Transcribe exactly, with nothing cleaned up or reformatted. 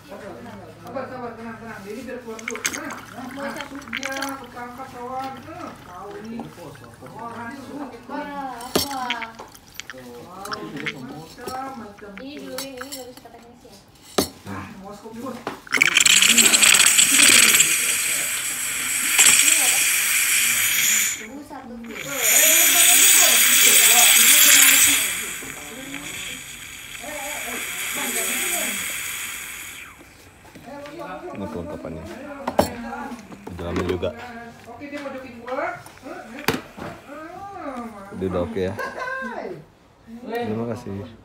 Sabar, sabar, tenang, tenang. Ini biar keluar dulu. Nah, masuk dia, ketangkap kawan. Tahu ini. Oh, masuk. Macam-macam. Ini dulu ini nggak bisa pakai Indonesia. Ah, mau skop dulu. Tunggu satu dulu. Ini kelengkapannya. Dalamnya juga. Oke, dia mau jokin gua. Udah oke ya. Terima kasih.